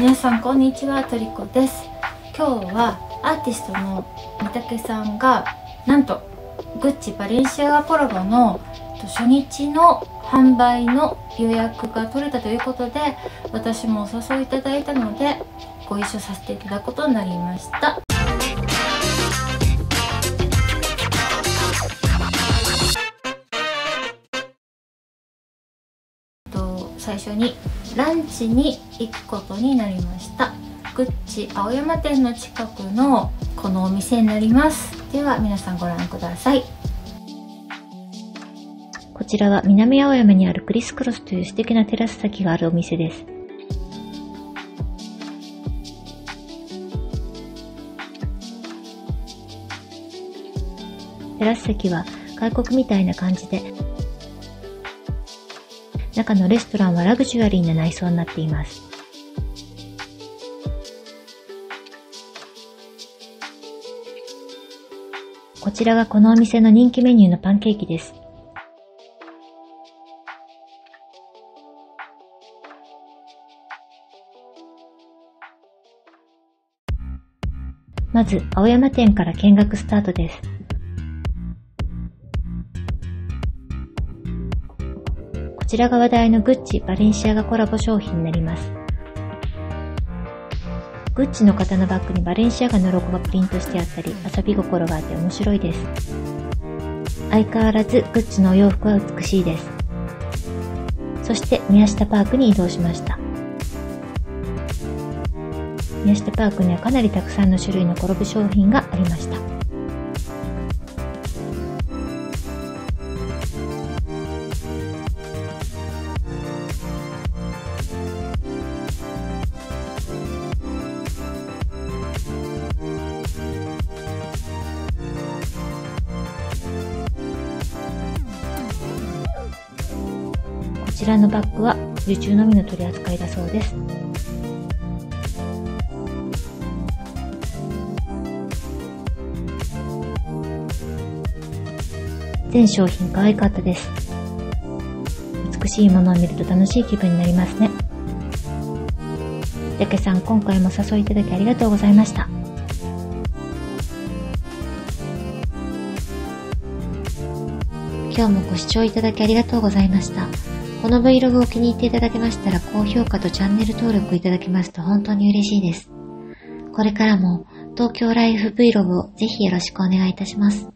皆さんこんにちは、トリコです。今日はアーティストのみたけさんがなんとグッチバレンシアガコラボの初日の販売の予約が取れたということで、私もお誘いいただいたのでご一緒させていただくことになりました。最初にランチに行くことになりました。グッチ青山店の近くのこのお店になります。では皆さんご覧ください。 こちらは南青山にあるクリスクロスという素敵なテラス席があるお店です。テラス席は外国みたいな感じで、中のレストランはラグジュアリーな内装になっています。こちらがこのお店の人気メニューのパンケーキです。まず、青山店から見学スタートです。こちらが話題のグッチ・バレンシアガコラボ商品になります。グッチの型のバッグにバレンシアガのロゴがプリントしてあったり、遊び心があって面白いです。相変わらずグッチのお洋服は美しいです。そして宮下パークに移動しました。宮下パークにはかなりたくさんの種類のコラボ商品がありました。こちらのバッグは受注のみの取り扱いだそうです。全商品可愛かったです。美しいものを見ると楽しい気分になりますね。やけさん、今回もお誘いいただきありがとうございました。今日もご視聴いただきありがとうございました。この Vlog を気に入っていただけましたら、高評価とチャンネル登録いただけますと本当に嬉しいです。これからも東京ライフ Vlog をぜひよろしくお願いいたします。